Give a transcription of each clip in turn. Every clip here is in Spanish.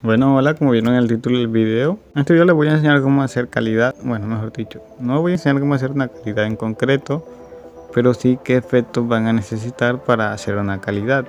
Bueno, hola, como vieron en el título del video, en este video les voy a enseñar cómo hacer calidad, bueno, mejor dicho, no voy a enseñar cómo hacer una calidad en concreto, pero sí qué efectos van a necesitar para hacer una calidad.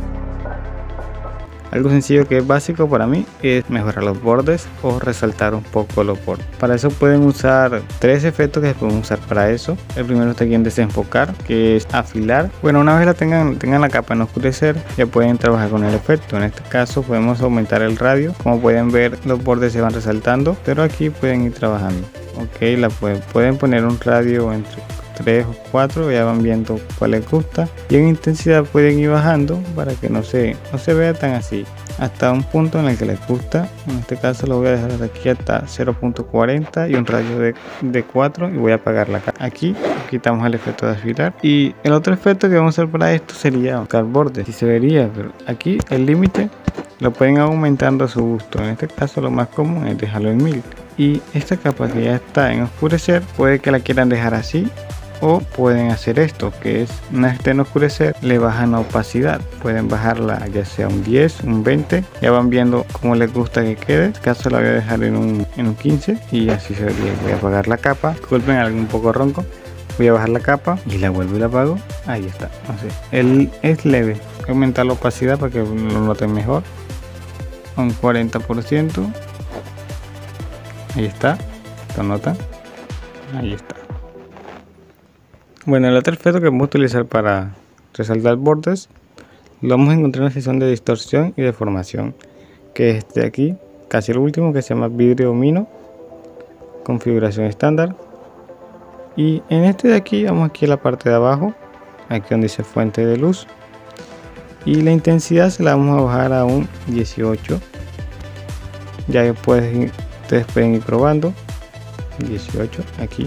Algo sencillo que es básico para mí es mejorar los bordes o resaltar un poco los bordes. Para eso pueden usar tres efectos que se pueden usar para eso. El primero está aquí en desenfocar, que es afilar. Bueno, una vez tengan la capa en oscurecer, ya pueden trabajar con el efecto. En este caso podemos aumentar el radio. Como pueden ver, los bordes se van resaltando, pero aquí pueden ir trabajando. Ok, pueden poner un radio entre 3 o 4, ya van viendo cuál les gusta, y en intensidad pueden ir bajando para que no se vea tan así, hasta un punto en el que les gusta. En este caso lo voy a dejar aquí hasta 0.40 y un radio de 4, y voy a apagar la cara. Aquí quitamos el efecto de afilar, y el otro efecto que vamos a hacer para esto sería buscar bordes, y se vería, pero aquí el límite lo pueden aumentando a su gusto. En este caso lo más común es dejarlo en 1000, y esta capa que ya está en oscurecer puede que la quieran dejar así, o pueden hacer esto, que es una vez esté en oscurecer, le bajan la opacidad. Pueden bajarla ya sea un 10, un 20, ya van viendo cómo les gusta que quede. En este caso la voy a dejar en un 15, y así se vería. Voy a apagar la capa, disculpen algo un poco ronco. Voy a bajar la capa y la vuelvo y la apago. Ahí está. Es leve. Voy a aumentar la opacidad para que lo noten mejor, un 40%. Ahí está, ¿lo notan? Ahí está. Bueno, el otro efecto que vamos a utilizar para resaltar bordes lo vamos a encontrar en la sección de distorsión y deformación, que es este de aquí, casi el último, que se llama vidrio mino, configuración estándar. Y en este de aquí, vamos aquí a la parte de abajo, aquí donde dice fuente de luz, y la intensidad se la vamos a bajar a un 18. Ya ustedes pueden ir probando. 18 aquí.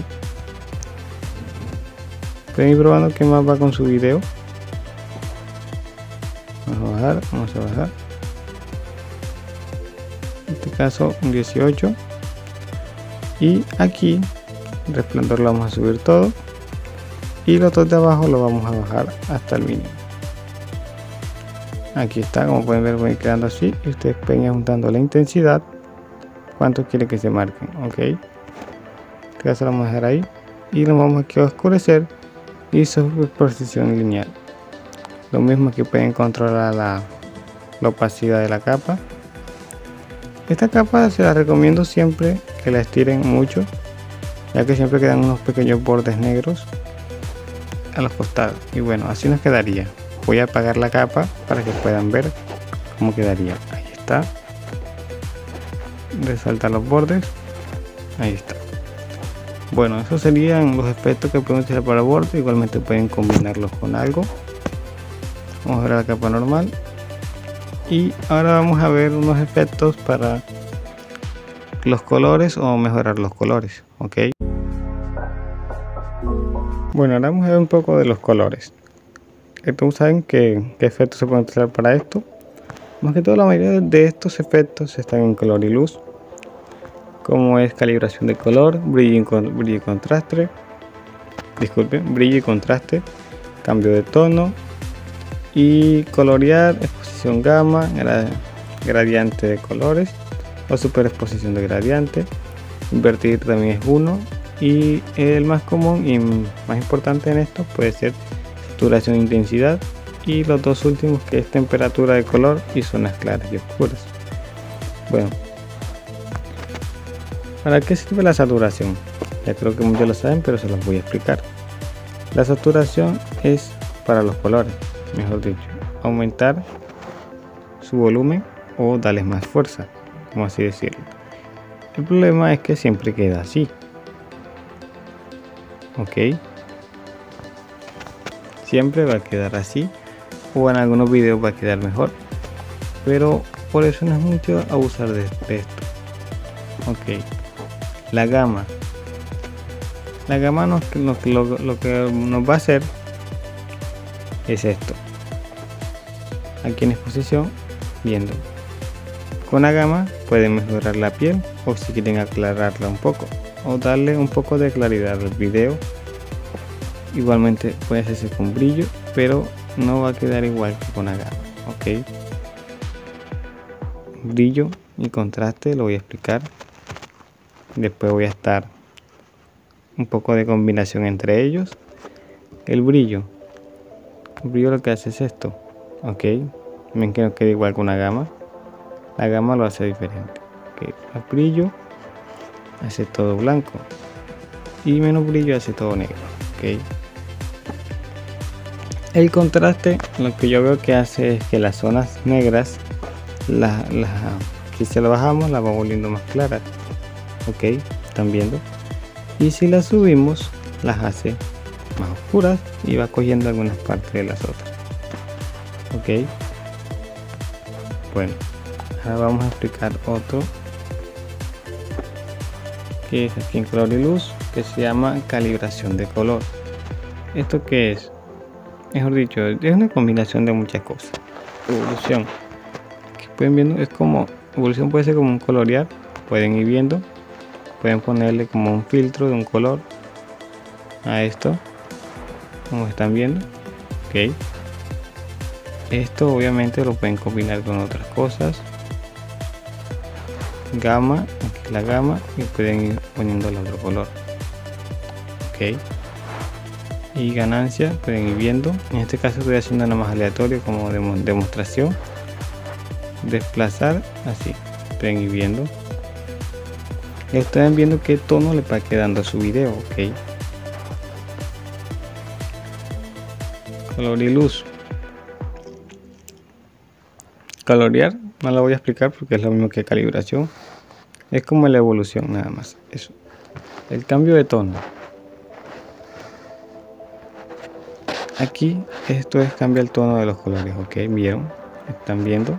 Pueden ir probando qué más va con su video. Vamos a bajar. En este caso un 18. Y aquí el resplandor lo vamos a subir todo. Y los dos de abajo lo vamos a bajar hasta el mínimo. Aquí está, como pueden ver, voy quedando así. Y ustedes pueden ir juntando la intensidad. Cuánto quiere que se marquen. Ok. En este caso lo vamos a dejar ahí. Y nos vamos aquí a oscurecer. Y superposición lineal. Lo mismo que pueden controlar la opacidad de la capa. Esta capa se la recomiendo siempre que la estiren mucho, ya que siempre quedan unos pequeños bordes negros a los costados. Y bueno, así nos quedaría. Voy a apagar la capa para que puedan ver cómo quedaría. Ahí está. Resaltar los bordes. Ahí está. Bueno, esos serían los efectos que pueden utilizar para bordes. Igualmente pueden combinarlos con algo. Vamos a ver la capa normal. Y ahora vamos a ver unos efectos para los colores o mejorar los colores. Ok. Bueno, ahora vamos a ver un poco de los colores. Entonces, ¿saben qué efectos se pueden utilizar para esto? Más que todo, la mayoría de estos efectos están en color y luz, como es calibración de color, brillo y contraste, brillo y contraste, cambio de tono y colorear, exposición gamma, gradiente de colores o superexposición de gradiente. Invertir también es uno, y el más común y más importante en esto puede ser saturación e intensidad, y los dos últimos, que es temperatura de color y zonas claras y oscuras. Bueno, ¿para qué sirve la saturación? Ya creo que muchos lo saben, pero se los voy a explicar. La saturación es para los colores, mejor dicho, aumentar su volumen o darles más fuerza, como así decirlo. El problema es que siempre queda así. Ok. Siempre va a quedar así, o en algunos videos va a quedar mejor, pero por eso no es mucho abusar de esto. Ok. La gama lo que nos va a hacer es esto. Aquí en exposición, viendo con la gama pueden mejorar la piel, o si quieren aclararla un poco o darle un poco de claridad al video. Igualmente puede hacerse con brillo, pero no va a quedar igual que con la gama. Ok, brillo y contraste lo voy a explicar. Después voy a estar un poco de combinación entre ellos. El brillo lo que hace es esto, ok, ven que no queda igual que una gama. La gama lo hace diferente, okay. El brillo hace todo blanco y menos brillo hace todo negro, ok. El contraste lo que yo veo que hace es que las zonas negras si se lo bajamos la va volviendo más claras, ok, están viendo, y si las subimos las hace más oscuras y va cogiendo algunas partes de las otras, ok. Bueno, ahora vamos a explicar otro que es aquí en color y luz, que se llama calibración de color. ¿Esto qué es? Mejor dicho, es una combinación de muchas cosas. Evolución, que pueden viendo, es como evolución, puede ser como un colorear, pueden ir viendo, pueden ponerle como un filtro de un color a esto, como están viendo, ok. Esto obviamente lo pueden combinar con otras cosas. Gama, aquí la gama, y pueden ir poniendo el otro color, ok. Y ganancia, pueden ir viendo. En este caso estoy haciendo nada más aleatorio como demostración. Desplazar, así, pueden ir viendo. Están viendo qué tono le va quedando a su video, ok. Color y luz. Colorear no lo voy a explicar porque es lo mismo que calibración, es como la evolución nada más. Eso, el cambio de tono, aquí esto es cambia el tono de los colores, ok, vieron, están viendo,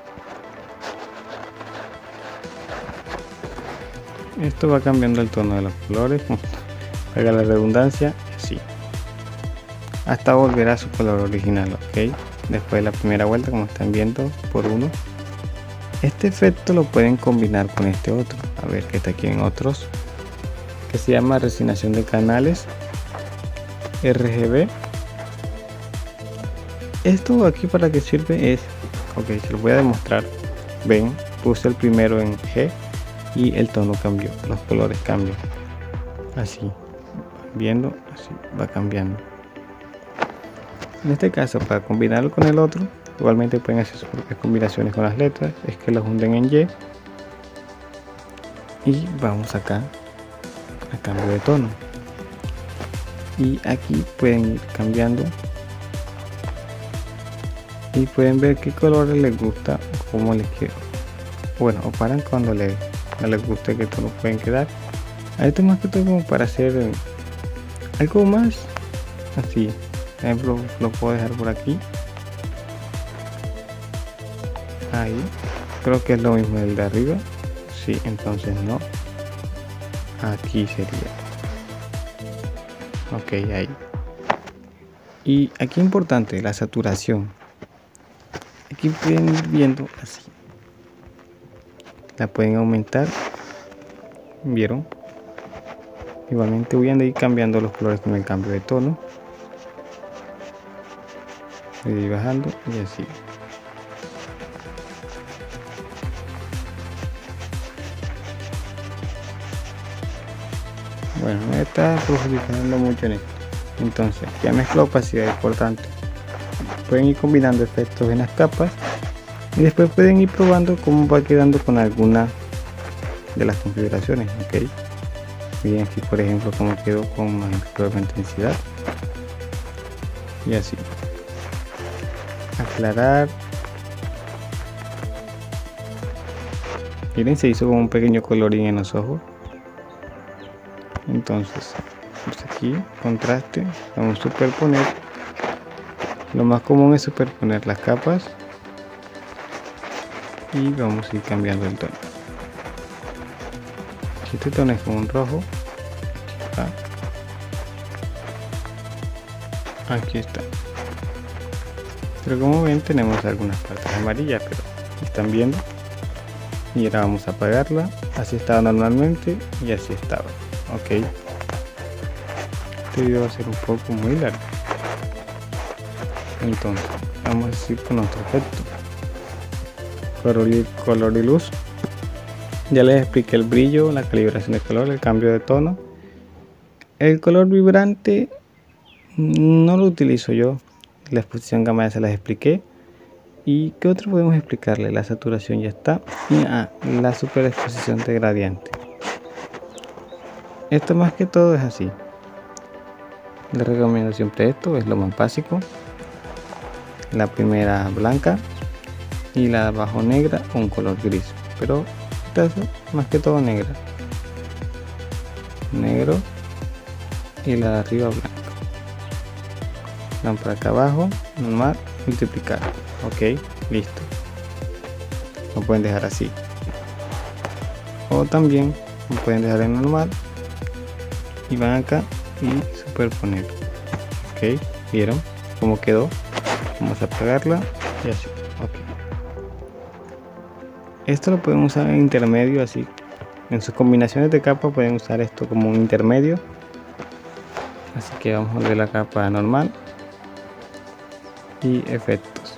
esto va cambiando el tono de los colores, haga la redundancia, así hasta volver a su color original, ok. Después de la primera vuelta, como están viendo, por uno. Este efecto lo pueden combinar con este otro, a ver que está aquí en otros, que se llama resignación de canales, RGB. Esto aquí para qué sirve es, ok, se lo voy a demostrar. Ven, puse el primero en G y el tono cambió, los colores cambian, así, viendo, así va cambiando. En este caso, para combinarlo con el otro, igualmente pueden hacer sus propias combinaciones con las letras, es que los hunden en Y y vamos acá a cambio de tono, y aquí pueden ir cambiando y pueden ver qué colores les gusta, cómo les quiero, bueno, o paran cuando no les guste qué tono pueden quedar. A esto más que todo como para hacer algo más así. Por ejemplo, lo puedo dejar por aquí, ahí, creo que es lo mismo del de arriba, sí, entonces no, aquí sería, ok, ahí. Y aquí importante la saturación, aquí pueden ir viendo así, la pueden aumentar, vieron, igualmente voy a ir cambiando los colores con el cambio de tono. Voy bajando y así. Bueno, me está profundizando mucho en esto. Entonces, ya mezcla opacidad, importante. Pueden ir combinando efectos en las capas y después pueden ir probando cómo va quedando con alguna de las configuraciones, ok. Miren aquí, por ejemplo, cómo quedó con más intensidad y así. Aclarar, miren, se hizo como un pequeño colorín en los ojos. Entonces, pues aquí contraste, vamos a superponer. Lo más común es superponer las capas y vamos a ir cambiando el tono. Si este tono es como un rojo, aquí está. Pero como ven, tenemos algunas partes amarillas, pero están viendo. Y ahora vamos a apagarla. Así estaba normalmente y así estaba, ok. Este video va a ser un poco muy largo, entonces vamos a ir con otro efecto, color y luz. Ya les expliqué el brillo, la calibración de color, el cambio de tono. El color vibrante no lo utilizo yo. La exposición gamma ya se las expliqué. ¿Y qué otro podemos explicarle? La saturación ya está. Y la superexposición de gradiente. Esto más que todo es así. Les recomiendo siempre esto, es lo más básico. La primera blanca y la de abajo negra o un color gris. Pero esta es más que todo negra. Negro y la de arriba blanca. Lámpara acá abajo, normal, multiplicar. Ok, listo. Lo pueden dejar así. O también lo pueden dejar en normal. Y van acá y superponer. Ok, ¿vieron cómo quedó? Vamos a apagarla y así. Ok. Esto lo podemos usar en intermedio así. En sus combinaciones de capa pueden usar esto como un intermedio. Así que vamos a volver la capa normal. Y efectos.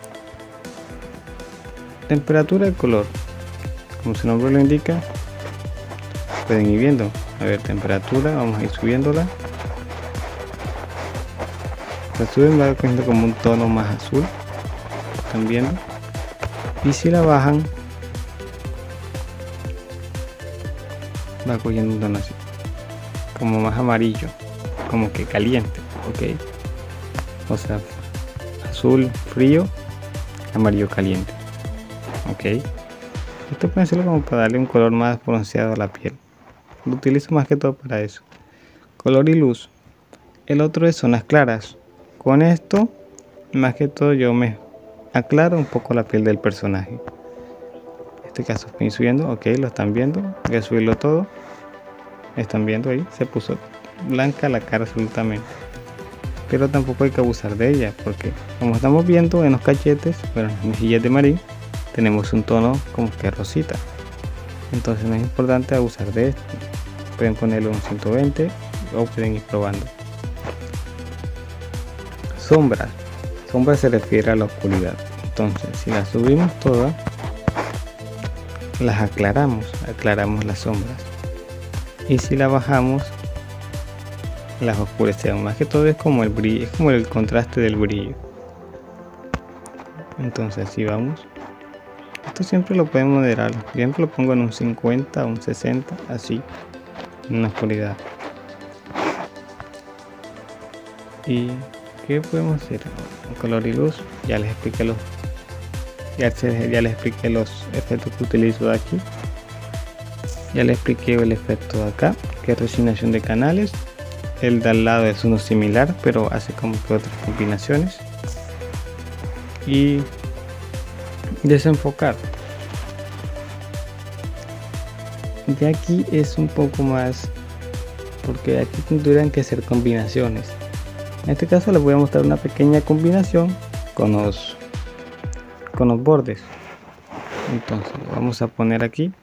Temperatura y color. Como su nombre lo indica, pueden ir viendo. A ver, temperatura, vamos a ir subiéndola. La suben, va cogiendo como un tono más azul. ¿Están viendo? Y si la bajan, va cogiendo un tono así, como más amarillo, como que caliente. Ok. O sea, azul frío, amarillo caliente. Ok. Esto puede hacerlo como para darle un color más bronceado a la piel. Lo utilizo más que todo para eso. Color y luz. El otro es zonas claras. Con esto, más que todo, yo me aclaro un poco la piel del personaje. En este caso estoy subiendo. Ok, lo están viendo. Voy a subirlo todo. Están viendo ahí. Se puso blanca la cara absolutamente. Pero tampoco hay que abusar de ella, porque como estamos viendo en los cachetes, bueno, en las mejillas de Marín, tenemos un tono como que rosita. Entonces no es importante abusar de esto. Pueden ponerlo en 120 o pueden ir probando. Sombras. Sombra se refiere a la oscuridad. Entonces si las subimos todas, las aclaramos las sombras. Y si la bajamos, las oscurecemos. Más que todo es como el brillo, es como el contraste del brillo. Entonces si vamos, esto siempre lo pueden moderar. Siempre lo pongo en un 50, un 60, así, en la oscuridad. Y ¿qué podemos hacer? Color y luz. Ya les expliqué los efectos que utilizo de aquí. Ya les expliqué el efecto de acá, que es resignación de canales. El de al lado es uno similar, pero hace como que otras combinaciones. Y desenfocar. De aquí es un poco más, porque aquí tendrían que hacer combinaciones. En este caso les voy a mostrar una pequeña combinación con los bordes. Entonces lo vamos a poner aquí,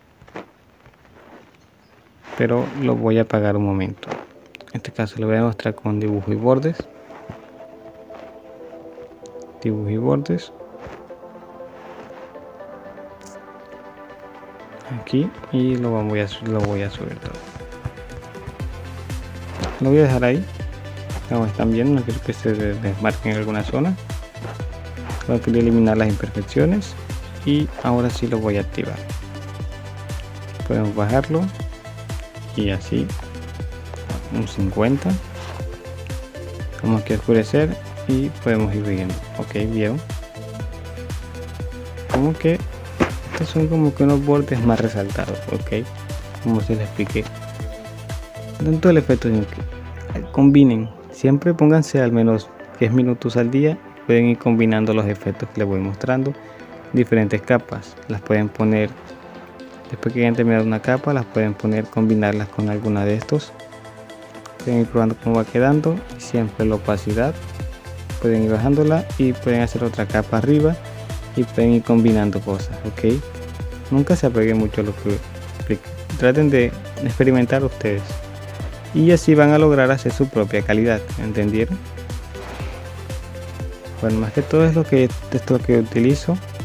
pero lo voy a apagar un momento. En este caso les voy a mostrar con dibujo y bordes. Dibujo y bordes. Aquí, y lo voy a subir todo. Lo voy a dejar ahí. Como están viendo, no quiero que se desmarquen en alguna zona. Solo quería eliminar las imperfecciones y ahora sí lo voy a activar. Podemos bajarlo y así un 50. Vamos aquí a oscurecer y podemos ir viendo. Ok, bien. Como que estos son como que unos bordes más resaltados. Ok, como se les expliqué. Tanto el efecto de que combinen. Siempre pónganse al menos 10 minutos al día. Pueden ir combinando los efectos que les voy mostrando. Diferentes capas. Las pueden poner, después que hayan terminado una capa, las pueden poner, combinarlas con alguna de estos. Pueden ir probando cómo va quedando. Y siempre la opacidad. Pueden ir bajándola y pueden hacer otra capa arriba. Y pueden ir combinando cosas. Ok. Nunca se apeguen mucho a lo que explico. Traten de experimentar ustedes. Y así van a lograr hacer su propia calidad. ¿Entendieron? Bueno, más que todo es esto que utilizo.